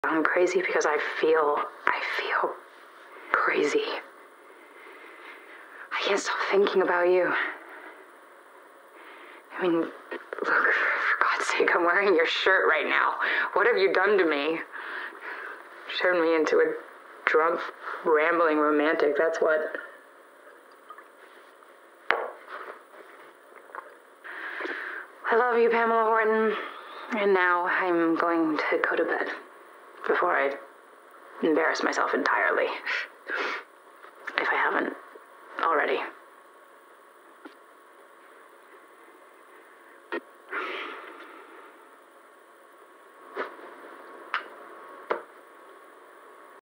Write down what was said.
I'm crazy because I feel crazy. I can't stop thinking about you. I mean, look, for God's sake, I'm wearing your shirt right now. What have you done to me? Turned me into a drunk, rambling romantic, that's what. I love you, Pamela Horton. And now I'm going to go to bed before I embarrass myself entirely. If I haven't already.